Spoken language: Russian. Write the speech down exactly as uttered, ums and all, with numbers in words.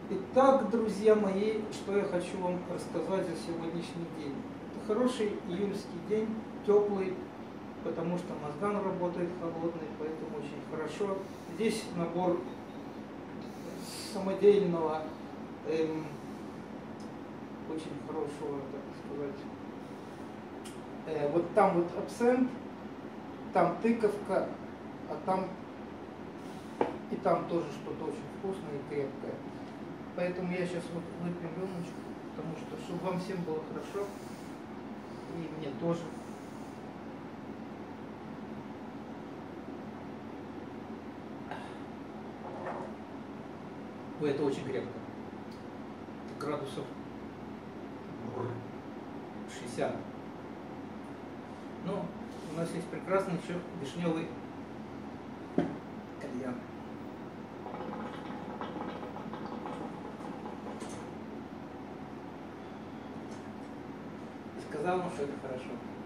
Итак, друзья мои, что я хочу вам рассказать за сегодняшний день. Это хороший июльский день, теплый, потому что мозган работает холодный, поэтому очень хорошо. Здесь набор самодельного, эм, очень хорошего, так сказать. Э, вот там вот абсент, там тыковка, а там и там тоже что-то очень вкусное и крепкое. Поэтому я сейчас вот выпью рюмочку, потому что, чтобы вам всем было хорошо, и мне тоже. Ой, это очень крепко. Это градусов шестьдесят. Ну, у нас есть прекрасный еще вишневый кальян. Сказал вам, что это хорошо.